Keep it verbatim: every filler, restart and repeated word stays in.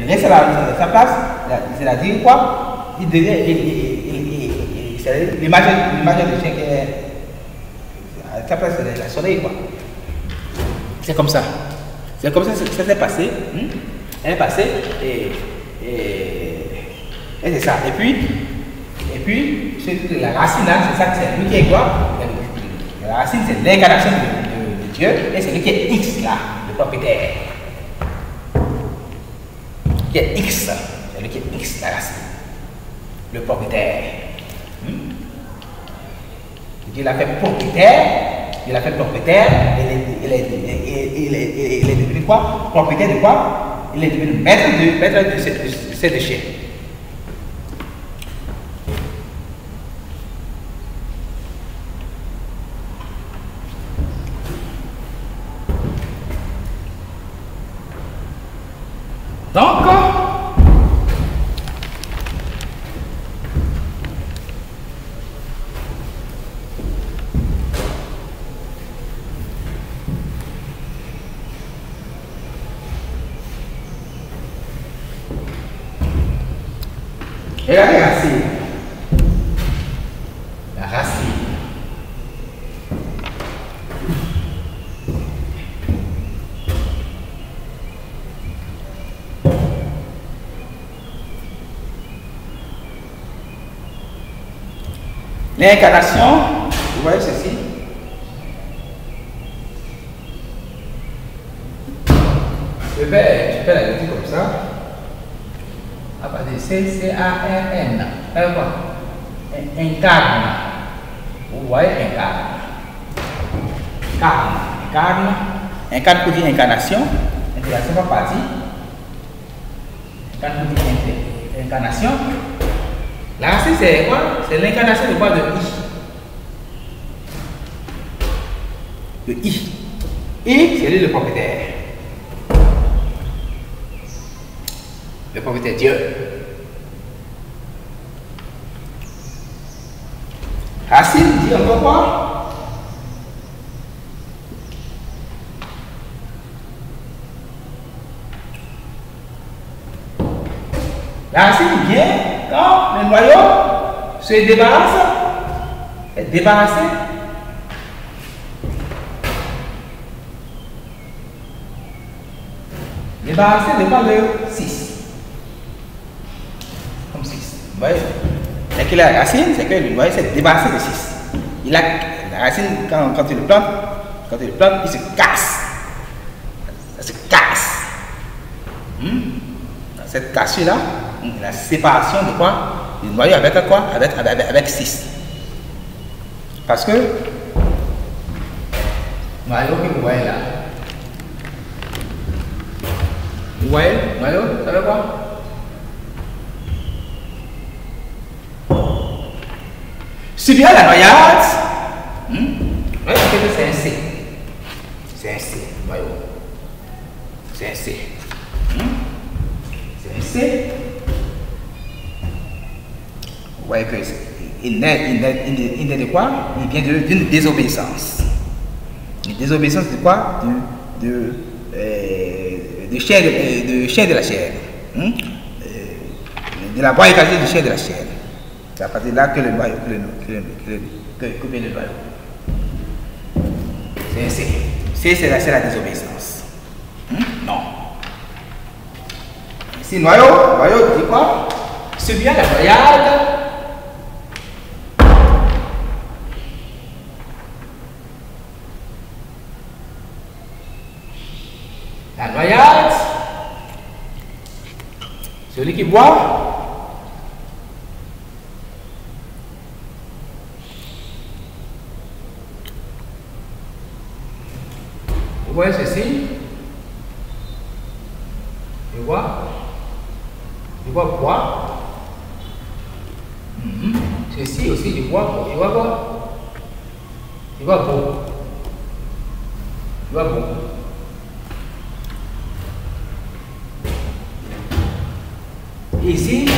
Le reste à sa place, c'est-à-dire quoi? Il devient, c'est l'image de chien qui est à sa place, c'est la soleil, quoi. C'est comme ça. C'est comme ça que ça s'est passé. Hein? Elle est passée et, et, et c'est ça. Et puis, et puis la racine là, c'est ça, c'est lui qui est quoi? La racine, c'est l'incarnation de, de, de Dieu et c'est lui qui est X là, le propriétaire. Qui est X, c'est lui qui est X la racine, le propriétaire. Hmm? Dieu l'a fait propriétaire, Dieu l'a fait propriétaire, il est, il, est, il, est, il est devenu quoi? Propriétaire de quoi? Il est devenu maître de, maître de, de, de, de ces déchets. Donc, et la racine. La racine. L'incarnation, vous voyez ceci. Je vais, je vais la dire comme ça. À partir de C, C A R N. Incarne. Vous voyez, incarne. Incarne. Incarne. Incarne pour dire incarnation. Incarnation pas partie. Incarne pour dire incarnation. La racine, c'est quoi? C'est l'incarnation de quoi? De I. De I. I, c'est lui le propriétaire. Le propriétaire Dieu. Racine dit encore quoi? La racine vient quand le noyau se débarrasse, est débarrassé. Débarrassé de quoi? Le six. Comme six. Vous voyez? Et que la racine, c'est que le noyau s'est débarrassé de six. Il a, la racine, quand, quand il le plante, quand il le plante, il se casse. Ça se casse. Hmm? Dans cette cassure-là, la séparation de quoi? Du noyau avec quoi? Avec, avec, avec six. Parce que, le noyau que vous voyez là, vous voyez le noyau, ça veut quoi? Subir la noyade, hmm? C'est un C. C'est un C, noyau. C'est un C. Hmm? C'est un C. Vous voyez que il naît, il naît, il naît, il naît de quoi? Il vient d'une désobéissance. Une désobéissance de quoi? De, de, euh, de, chair de, de chair de la chair. Hmm? Euh, de la voie écrasée du chair de la chair. C'est à partir de là que le noyau, que le, que le, que le, que, que vient le noyau. C'est un C. C, c'est la, la désobéissance. Hmm? Non. Ici, noyau, noyau dit quoi? C'est bien la noyade. La noyade. Celui qui boit. Vous voyez ceci? Je vois. Je vois boire. Mm-hmm. Ceci aussi, je vois. Je vois quoi? Je vois beau. Je vois beau. Ici,